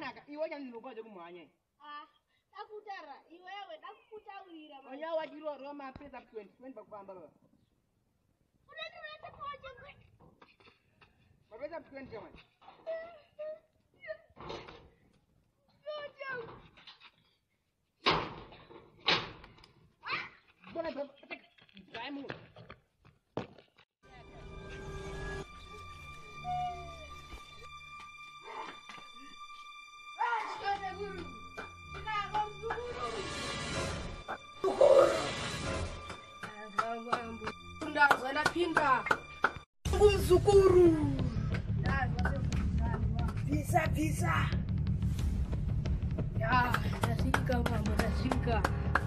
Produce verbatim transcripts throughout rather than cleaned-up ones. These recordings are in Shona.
Mwanaka, iwe chani ndinokuwa chekumhanya. Ah, takutara, iwewe takutaurira. Onya wachiro roma pesa twenty, twenty bakufamba baba. Unani unaita kwaje kwe? Mapesa twenty man. Jojo. Bona baba, take. Daimu. Pinda ngumzukuru bisa bisa ya tasika mama tasika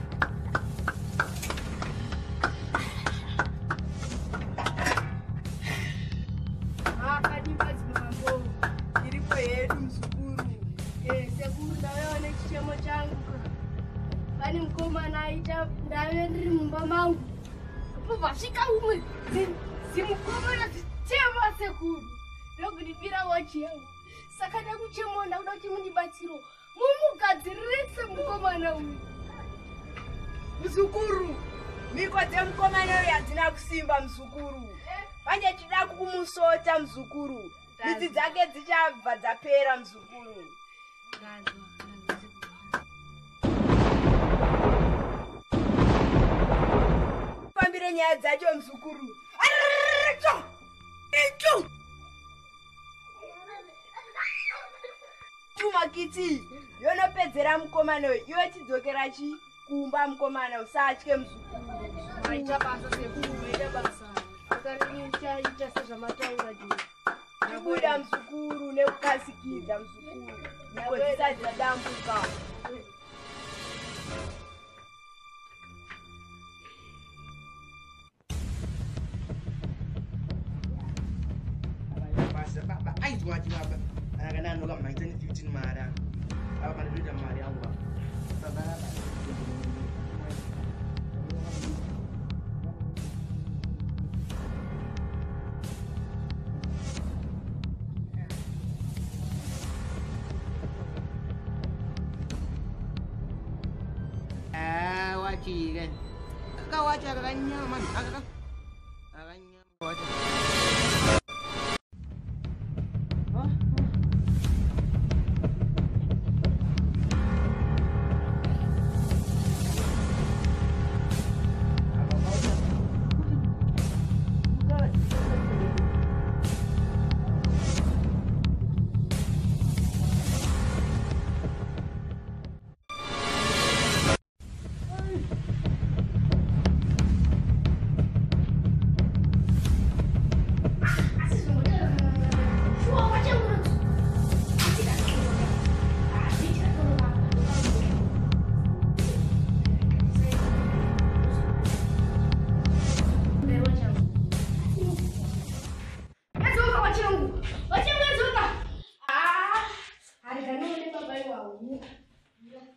akadibazi mambo ilipo yetu mzukuru eh sekuru nawe ne kichemo changu bani mkoma naita ndawe ndiri mumba mangu vasvika umwe zimukomana zichema sekuru ndokunipira wachi yangu saka ndakuchemo ndakuda kuti mundibatsiro mumugadzirise mukomana uyu mzukuru miko dzemukomana uyu hadzina kusimba mzukuru manje tida kumusota mzukuru midzi dzake dzichabva dzapera mzukuru fambire nyaya dzacho mzukuru icho icho chumakiti yonopedzera mukomana uyu iwe chidzokera chi kumba mukomana usatye mzukuru maita basa sekuru maita basa akarincha ita sezvamataura juu ibuda mzukuru nekukasikidza mzukuru niko dzisati dzadambuka Baba, aizwa chibaba. Akana noka nineteen fifteen mara. Aba mandoda mari yangu baba. Baba baba. Ah, wachi kan. Kau wacha kakaknya man. Kakak. Kakaknya wacha. Ah, hari gani baba iwa.